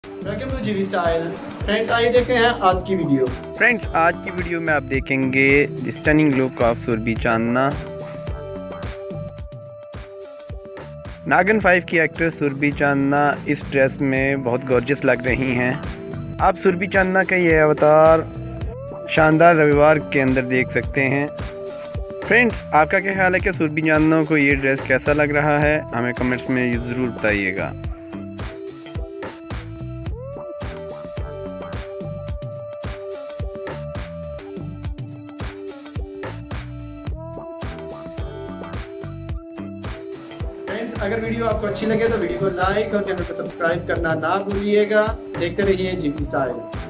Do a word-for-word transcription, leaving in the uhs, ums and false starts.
Welcome to GV style. Friends आइए देखते हैं आज की वीडियो। फ्रेंड्स आज की वीडियो में आप देखेंगे stunning look of Surbhi Chandna. Naagin five की एक्ट्रेस सुरभि चांदना इस ड्रेस में बहुत गॉर्जियस लग रही हैं। आप सुरभि चांदना का ये अवतार शानदार रविवार के अंदर देख सकते हैं। फ्रेंड्स आपका क्या ख्याल है कि सुरभि चांदना को ये ड्रेस कैसा लग रहा है? हमें कमेंट्स में ज़रूर बताइएगा। फ्रेंड्स अगर वीडियो आपको अच्छी लगे तो वीडियो को लाइक और चैनल को सब्सक्राइब करना ना भूलिएगा। देखते रहिए जीवी स्टाइल।